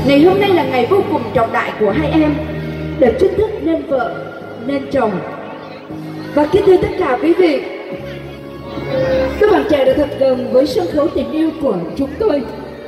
Ngày hôm nay là ngày vô cùng trọng đại của hai em, để chính thức nên vợ, nên chồng. Và kính thưa tất cả quý vị, các bạn trẻ đã thật gần với sân khấu tình yêu của chúng tôi.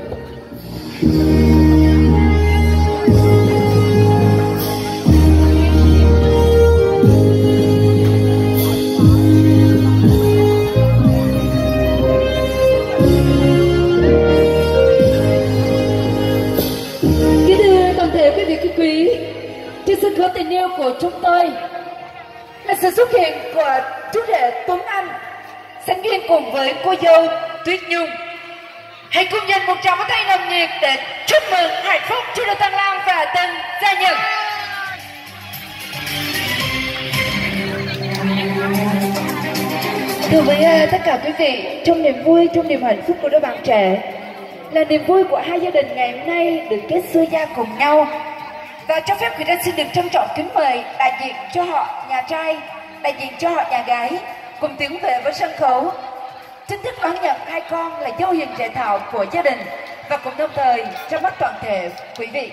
Trên sân khấu tình yêu của chúng tôi là sự xuất hiện của chú rể Tuấn Anh sánh duyên cùng với cô dâu Tuyết Nhung. Hãy cùng dành một tràng pháo tay nồng nhiệt để chúc mừng hạnh phúc chú rể Tăng Lan và Tân gia nhân. Thưa với tất cả quý vị, trong niềm vui, trong niềm hạnh phúc của đôi bạn trẻ, là niềm vui của hai gia đình ngày hôm nay được kết xuôi gia cùng nhau. Và cho phép người ta xin được trân trọng kính mời đại diện cho họ nhà trai, đại diện cho họ nhà gái cùng tiến về với sân khấu, chính thức đón nhận hai con là dâu hiền trẻ thảo của gia đình, và cùng đồng thời trong mắt toàn thể quý vị.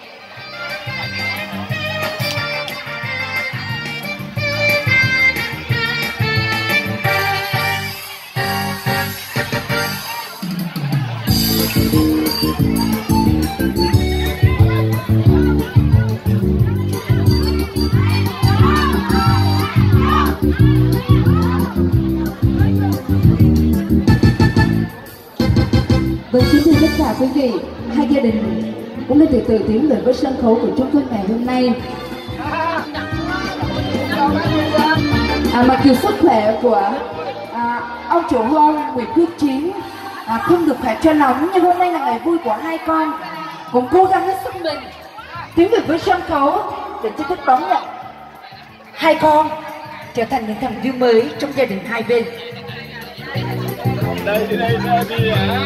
Với kính thưa tất cả quý vị, hai gia đình cũng đã từ từ tiến về với sân khấu của chúng tôi ngày hôm nay. Mặc dù sức khỏe của ông chủ hôn Nguyễn Quyết Chiến không được khỏe cho lắm, nhưng hôm nay là ngày vui của hai con, cũng cố gắng hết sức mình tiến về với sân khấu để chính thức đón nhận hai con trở thành những thành viên mới trong gia đình hai bên. Đây đi hả?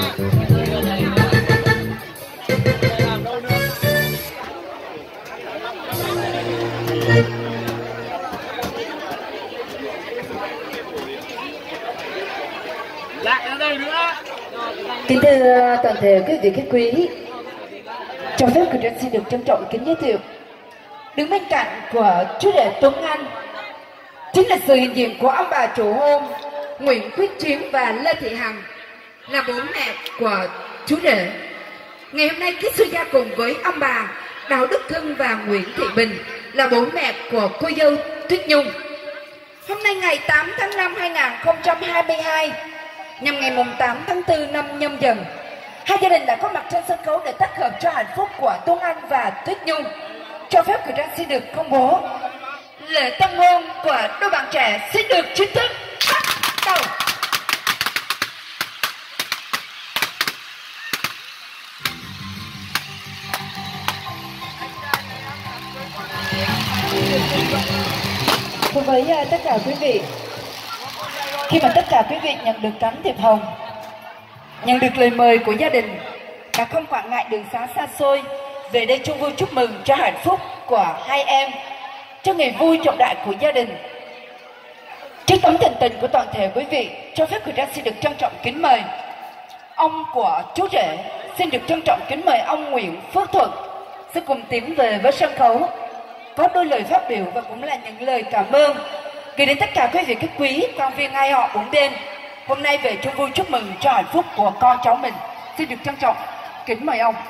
Lại ở đây nữa. Kính thưa toàn thể quý vị khách quý, cho phép người dân xin được trân trọng kính giới thiệu đứng bên cạnh của chú rể Tuấn Anh chính là sự hiện diện của ông bà chủ hôn Nguyễn Quyết Chiến và Lê Thị Hằng, là bố mẹ của chú rể. Ngày hôm nay kết xuôi gia cùng với ông bà Đào Đức Hưng và Nguyễn Thị Bình, là bố mẹ của cô dâu Tuyết Nhung. Hôm nay ngày 8 tháng 5 2022, nhằm ngày 8 tháng 4 năm Nhâm Dần, hai gia đình đã có mặt trên sân khấu để tác hợp cho hạnh phúc của Tuấn Anh và Tuyết Nhung. Cho phép người ta xin được công bố lễ tân hôn của đôi bạn trẻ xin được chính thức bắt đầu. Cùng với tất cả quý vị, khi mà tất cả quý vị nhận được cánh thiệp hồng, nhận được lời mời của gia đình, đã không quản ngại đường xá xa xôi về đây chung vui chúc mừng cho hạnh phúc của hai em, cho ngày vui trọng đại của gia đình. Trước tấm thiện tình của toàn thể quý vị, cho phép người ta xin được trân trọng kính mời ông của chú rể, xin được trân trọng kính mời ông Nguyễn Phước Thuận sẽ cùng tiến về với sân khấu, có đôi lời phát biểu và cũng là những lời cảm ơn gửi đến tất cả quý vị khách quý, quan viên hai họ bốn bên hôm nay về chung vui chúc mừng cho hạnh phúc của con cháu mình. Xin được trân trọng kính mời ông.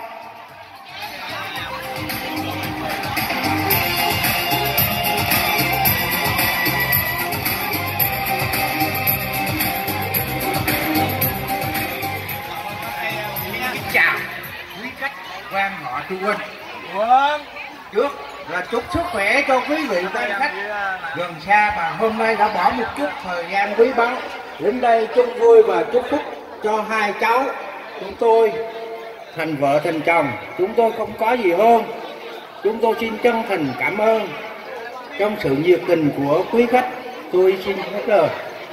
Chào quý khách quan họ Chu Huynh. Vâng. Trước là chúc sức khỏe cho quý vị quan khách gần xa mà hôm nay đã bỏ một chút thời gian quý báu đến đây chung vui và chúc phúc cho hai cháu chúng tôi thành vợ thành chồng. Chúng tôi không có gì hơn. Chúng tôi xin chân thành cảm ơn trong sự nhiệt tình của quý khách. Tôi xin hết lời.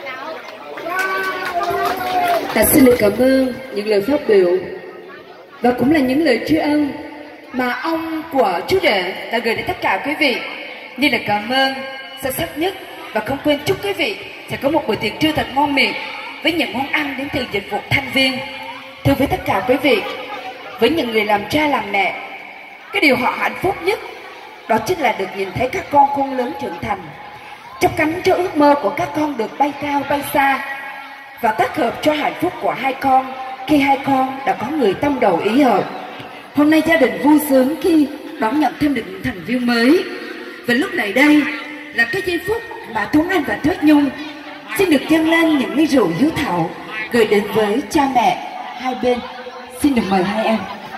Xin được cảm ơn những lời phát biểu và cũng là những lời tri ân mà ông của chú rể đã gửi đến tất cả quý vị, như là cảm ơn sâu sắc nhất, và không quên chúc quý vị sẽ có một bữa tiệc trưa thật ngon miệng với những món ăn đến từ dịch vụ Thanh Viên. Thưa với tất cả quý vị, với những người làm cha làm mẹ, cái điều họ hạnh phúc nhất đó chính là được nhìn thấy các con khôn lớn trưởng thành, chắp cánh cho ước mơ của các con được bay cao bay xa, và tác hợp cho hạnh phúc của hai con khi hai con đã có người tâm đầu ý hợp. Hôm nay gia đình vui sướng khi đón nhận thêm được những thành viên mới, và lúc này đây là cái giây phút mà Tuấn Anh và Tuyết Nhung xin được dâng lên những ly rượu hiếu thảo gửi đến với cha mẹ hai bên. Xin được mời hai em.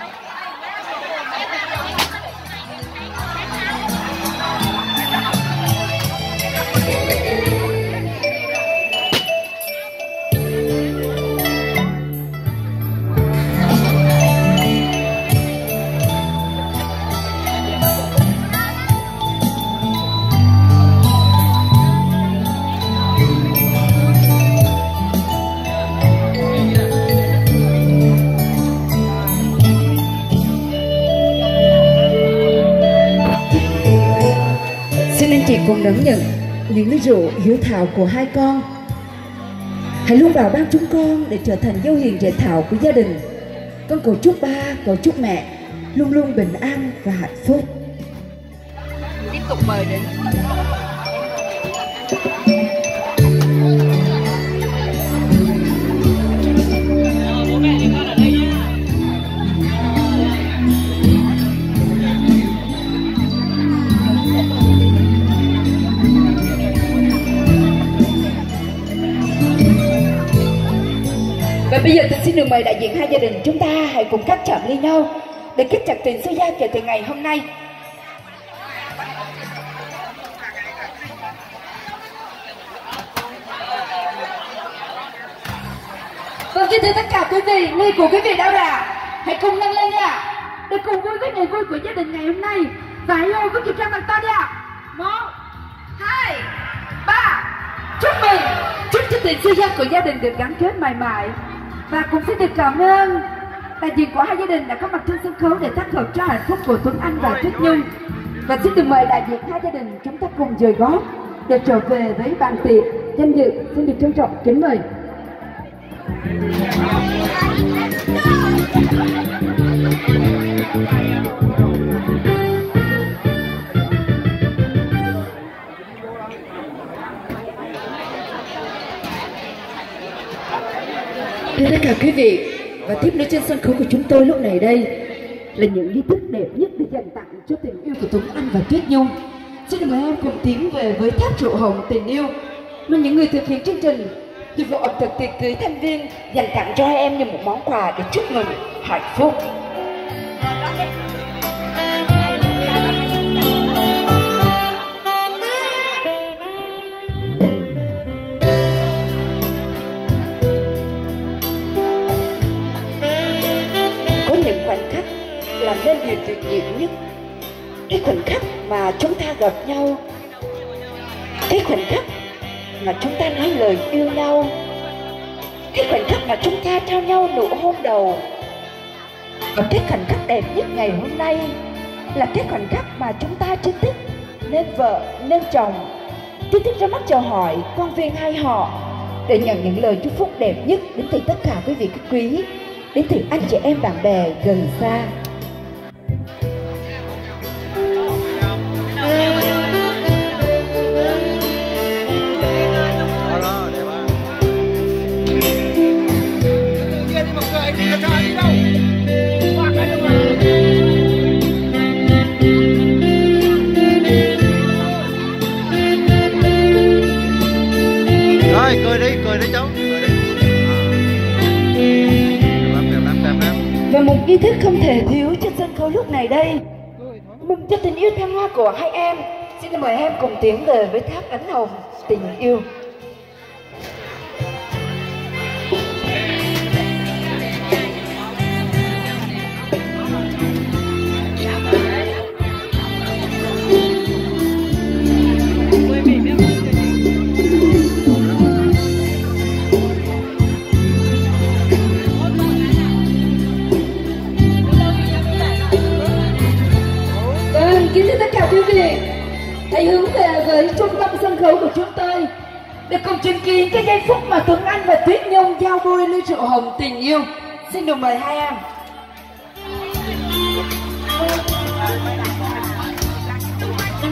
Chị cùng đón nhận những ly rượu hiếu thảo của hai con. Hãy luôn vào ban chúng con để trở thành dâu hiền dễ thảo của gia đình. Con cầu chúc ba, cầu chúc mẹ luôn luôn bình an và hạnh phúc. Tiếp tục mời đến. Và bây giờ tôi xin được mời đại diện hai gia đình chúng ta hãy cùng cắt chạm ly nhau để kết chặt tình xuôi gia kể từ ngày hôm nay. Vâng, kính thưa tất cả quý vị, ly của quý vị đâu là hãy cùng nâng lên nha, để cùng vui với ngày vui của gia đình ngày hôm nay. Và hãy ôm với kịp trang bằng to đi ạ. 1, 2, 3. Chúc mừng, chúc cho tình xuôi gia của gia đình được gắn kết mãi mãi. Và cũng xin được cảm ơn đại diện của hai gia đình đã có mặt trên sân khấu để tác hợp cho hạnh phúc của Tuấn Anh và Tuyết Nhung. Và xin được mời đại diện hai gia đình chúng ta cùng dời gót để trở về với bàn tiệc danh dự. Xin được trân trọng kính mời. Thưa tất cả quý vị, và tiếp nối trên sân khấu của chúng tôi lúc này đây là những nghi thức đẹp nhất để dành tặng cho tình yêu của Tuấn Anh và Tuyết Nhung. Xin mời em cùng tiến về với tháp rượu hồng tình yêu mà những người thực hiện chương trình dịch vụ ẩm thực tiệc cưới thành viên dành tặng cho hai em như một món quà để chúc mừng hạnh phúc. Làm nên điều tuyệt diệu nhất, cái khoảnh khắc mà chúng ta gặp nhau, cái khoảnh khắc mà chúng ta nói lời yêu nhau, cái khoảnh khắc mà chúng ta trao nhau nụ hôn đầu. Và cái khoảnh khắc đẹp nhất ngày hôm nay là cái khoảnh khắc mà chúng ta chính thức nên vợ nên chồng, chính thức ra mắt chào hỏi con viên hai họ để nhận những lời chúc phúc đẹp nhất đến từ tất cả quý vị khách quý, đến từ anh chị em bạn bè gần xa. Cười đi cháu, cười đi. Và một nghi thức không thể thiếu trên sân khấu lúc này đây, mừng cho tình yêu thăng hoa của hai em. Xin mời em cùng tiến về với tháp ấn hồng tình yêu. Kính thưa tất cả quý vị, hãy hướng về với trung tâm sân khấu của chúng tôi để cùng chứng kiến cái giây phút mà Tuấn Anh và Tuyết Nhung giao đôi ly rượu hồng tình yêu. Xin được mời hai em.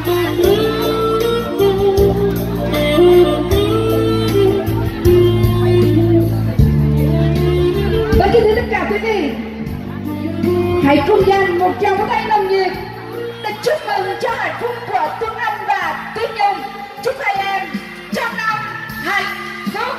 Và kính thưa tất cả quý vị, hãy cùng dành một tràng pháo tay nồng nhiệt để chúc mừng cho hạnh phúc của Tuấn Anh và Tuyết Nhung. Chúc hai em trăm năm hạnh phúc.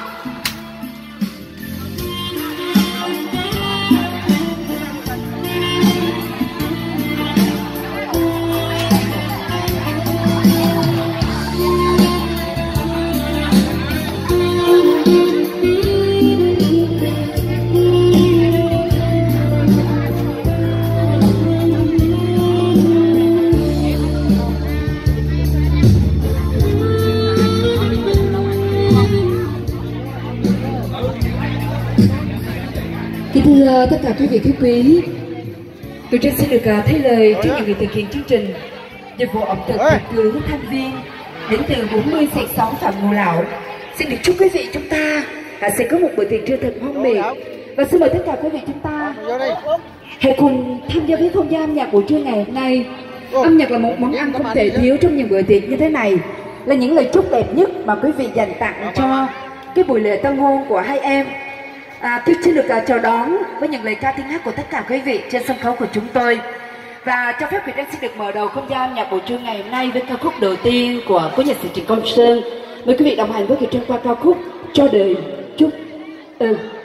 Kính thưa tất cả quý vị khách quý, tôi trên xin được thay lời trước những người thực hiện chương trình dịch vụ ẩm thực thực cứu thanh viên đến từ 40/6 Phạm Ngũ Lão. Xin được chúc quý vị chúng ta sẽ có một bữa tiệc trưa thật ngon miệng, và xin mời tất cả quý vị chúng ta hãy cùng tham gia với không gian âm nhạc buổi trưa ngày hôm nay. Âm nhạc là một món ăn không thể thiếu trong những bữa tiệc như thế này, là những lời chúc đẹp nhất mà quý vị dành tặng cho cái buổi lễ tân hôn của hai em. Tôi xin được chào đón với những lời ca tiếng hát của tất cả quý vị trên sân khấu của chúng tôi, và cho phép Quỳnh Trang xin được mở đầu không gian âm nhạc buổi trưa ngày hôm nay với ca khúc đầu tiên của cố nhạc sĩ Trịnh Công Sơn. Mời quý vị đồng hành với Quỳnh Trang qua ca khúc Cho Đời Chúc.